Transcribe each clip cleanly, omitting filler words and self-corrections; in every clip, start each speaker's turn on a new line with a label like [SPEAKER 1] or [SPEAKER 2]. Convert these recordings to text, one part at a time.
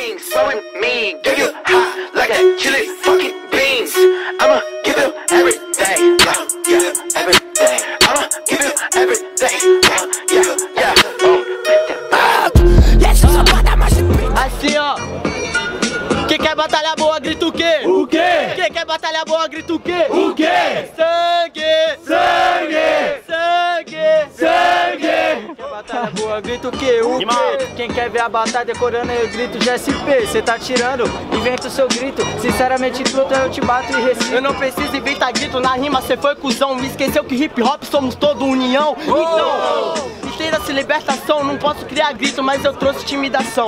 [SPEAKER 1] things. Flow with me, give you high like a chili fucking beans. I'ma give you everything, yeah, everything. I'ma give you everything, yeah.
[SPEAKER 2] Assim, ó. Quem quer batalha boa, grita o quê?
[SPEAKER 3] O quê?
[SPEAKER 2] Quem quer batalha boa, grita o quê?
[SPEAKER 3] O quê?
[SPEAKER 2] Sangue!
[SPEAKER 3] Sangue!
[SPEAKER 2] Sangue!
[SPEAKER 3] Sangue!
[SPEAKER 2] Quem batalha boa, grita o quê? O quê? Quem quer ver a batalha decorando, eu grito GSP. Cê tá tirando, inventa o seu grito. Sinceramente, truta, eu te bato e recito. Eu não preciso inventar grito na rima, cê foi cuzão. Me esqueceu que hip hop somos todo união. Então, entenda-se libertação. Não posso criar grito, mas eu trouxe intimidação.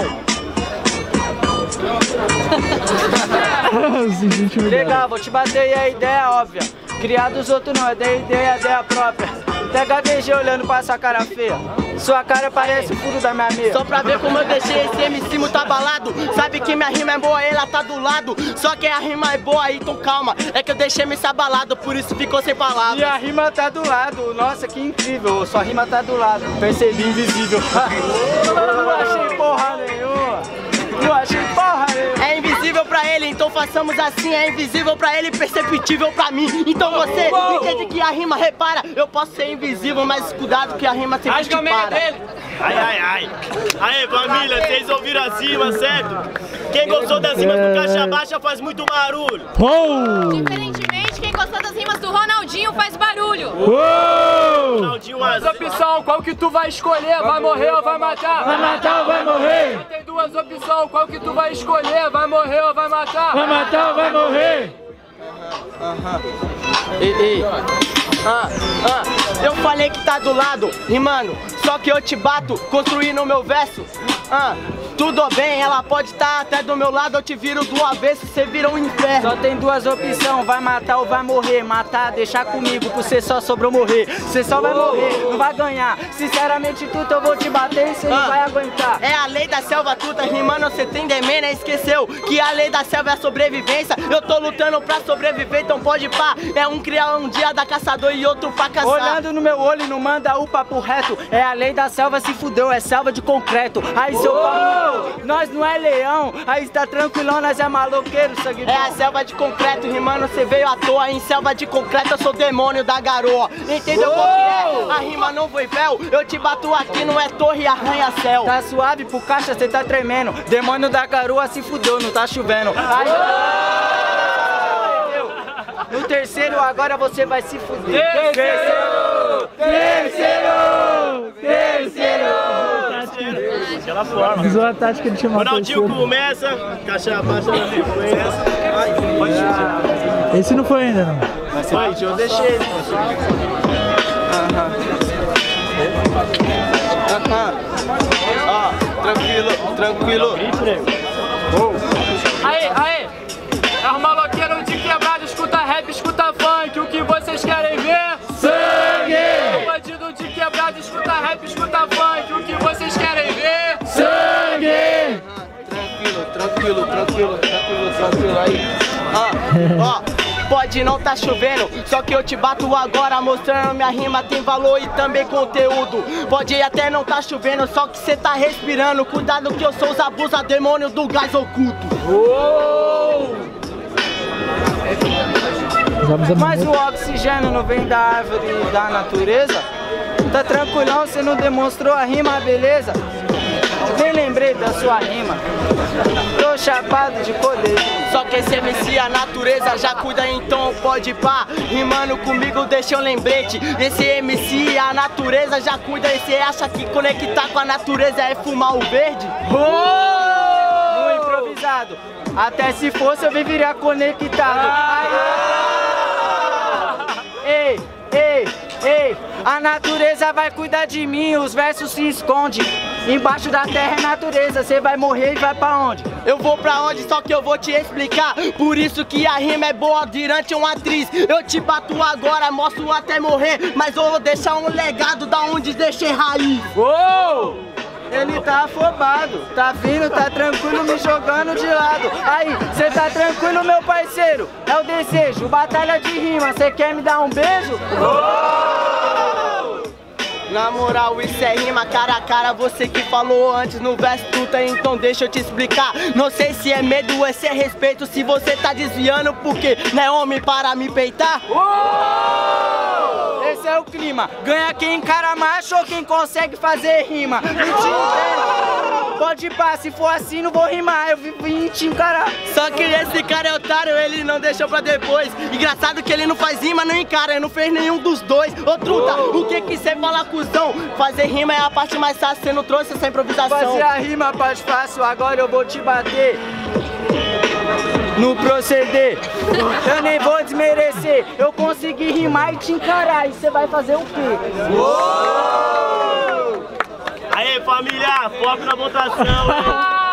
[SPEAKER 2] Legal, vou te bater e a ideia é óbvia. Criar dos outros não, é da ideia própria. Até gaguejei olhando pra essa cara feia. Sua cara parece o furo da minha meia. Só pra ver como eu deixei esse MC muito abalado. Sabe que minha rima é boa, ela tá do lado. Só que a rima é boa, então calma. É que eu deixei MC abalado, por isso ficou sem palavras. E a rima tá do lado, nossa que incrível. Sua rima tá do lado, percebi invisível. Não achei porra nenhuma. Não achei porra nenhuma. É invisível pra ele, então façamos assim. É invisível pra ele, perceptível pra mim. Então você entende que a rima repara. Eu posso ser invisível, mas cuidado que a rima sempre te para.
[SPEAKER 4] Ai. Aê, família, vocês ouviram as rimas, certo? Quem gostou das rimas do Caixa Baixa faz muito barulho.
[SPEAKER 5] Diferentemente, quem gostou das rimas do Ronaldinho faz barulho.
[SPEAKER 4] Ronaldinho,
[SPEAKER 6] duas opções, qual que tu vai escolher? Vai morrer ou vai matar?
[SPEAKER 3] Vai matar ou vai morrer?
[SPEAKER 6] Tem duas opções, qual que tu vai escolher? Vai morrer ou vai matar?
[SPEAKER 3] Vai matar ou vai morrer?
[SPEAKER 2] Eu falei que tá do lado, rimando, só que eu te bato, construindo o meu verso. Tudo bem, ela pode estar até do meu lado, eu te viro do avesso, cê vira um inferno. Só tem duas opções, vai matar ou vai morrer. Matar, deixar comigo, por cê só sobrou morrer. Cê só vai morrer, não vai ganhar. Sinceramente, tudo eu vou te bater e cê não vai aguentar. É a lei da selva, tudo rimando, cê tem demênia, esqueceu que a lei da selva é a sobrevivência. Eu tô lutando pra sobreviver, então pode pá. É um criar um dia da caçador e outro pra caçar. Olhando no meu olho, não manda o papo reto. É a lei da selva, se fudeu, é selva de concreto. Aí seu pau, nós não é leão, aí tá tranquilão, nós é maloqueiro, sangue bom. É a selva de concreto, rimando, cê veio à toa. Em selva de concreto eu sou demônio da garoa. Entendeu qual que é? A rima não foi véu, eu te bato aqui, não é torre e arranha-céu. Tá suave pro caixa, cê tá tremendo. Demônio da garoa se fudeu, não tá chovendo. Aí, no terceiro agora você vai se fuder. Terceiro!
[SPEAKER 4] Aquela forma.
[SPEAKER 3] Usou a tática de chamar
[SPEAKER 4] Ronaldinho começa, Caixa Baixa na sequência.
[SPEAKER 3] Esse não foi ainda, não.
[SPEAKER 4] Mas foi, eu deixei. Tranquilo.
[SPEAKER 6] Aí. É os maloqueiros de quebrado, escuta rap, escuta funk. O que vocês querem ver?
[SPEAKER 3] Sangue!
[SPEAKER 6] É o bandido de quebrado, escuta rap, escuta funk. O que vocês querem ver?
[SPEAKER 3] Sangue!
[SPEAKER 2] Tranquilo aí. Pode não tá chovendo, só que eu te bato agora, mostrando minha rima tem valor e também conteúdo. Pode até não tá chovendo, só que cê tá respirando. Cuidado que eu sou os abusa demônio do gás oculto. Mas o oxigênio não vem da árvore e da natureza? Tá tranquilão, você não demonstrou a rima, beleza? Nem lembrei da sua rima. Tô chapado de poder. Só que esse MC a natureza já cuida, então pode pá. Rimando comigo deixa um lembrete. Esse MC a natureza já cuida. E cê acha que conectar com a natureza é fumar o verde? No improvisado. Até se fosse eu viveria conectado. Ei, a natureza vai cuidar de mim, os versos se escondem. Embaixo da terra é natureza, cê vai morrer e vai pra onde? Eu vou pra onde, só que eu vou te explicar. Por isso que a rima é boa durante uma atriz. Eu te bato agora, mostro até morrer. Mas eu vou deixar um legado da onde deixei raiz. Ele tá afobado, tá vindo, tá tranquilo, me jogando de lado. Aí, cê tá tranquilo, meu parceiro? É o desejo, batalha de rima, cê quer me dar um beijo? Na moral, isso é rima cara a cara. Você que falou antes no verso tuta, então deixa eu te explicar. Não sei se é medo ou se é respeito. Se você tá desviando porque não é homem para me peitar. Esse é o clima. Ganha quem encara macho ou quem consegue fazer rima. Pode ir pá, se for assim não vou rimar. Eu vim te encarar. Só que esse cara é otário, ele não deixou pra depois. Engraçado que ele não faz rima, não encara. Ele não fez nenhum dos dois. Ô truta, o que que cê fala, cuzão? Fazer rima é a parte mais fácil, cê não trouxe essa improvisação.
[SPEAKER 7] Fazer a rima, parte fácil, agora eu vou te bater. No proceder, eu nem vou desmerecer. Eu consegui rimar e te encarar. E você vai fazer o quê?
[SPEAKER 4] Aê, família, foco na votação, hein?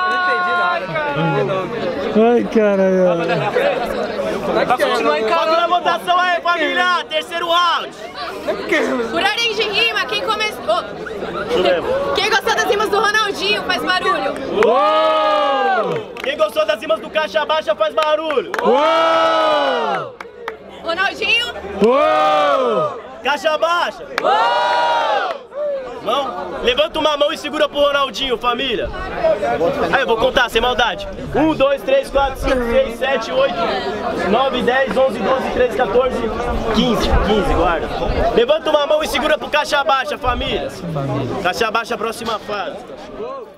[SPEAKER 3] Ai, caralho.
[SPEAKER 4] Foco na votação aí, família! Terceiro round!
[SPEAKER 5] Por ordem de rima, quem começou? Quem gostou das rimas do Ronaldinho faz barulho.
[SPEAKER 4] Quem gostou das rimas do Caixa Baixa faz barulho!
[SPEAKER 5] Ronaldinho.
[SPEAKER 4] Caixa Baixa! Mão? Levanta uma mão e segura pro Ronaldinho, família. Aí eu vou contar, sem maldade. 1, 2, 3, 4, 5, 6, 7, 8, 9, 10, 11, 12, 13, 14, 15. 15, guarda. Levanta uma mão e segura pro Caixa Baixa, família. Caixa Baixa, próxima fase.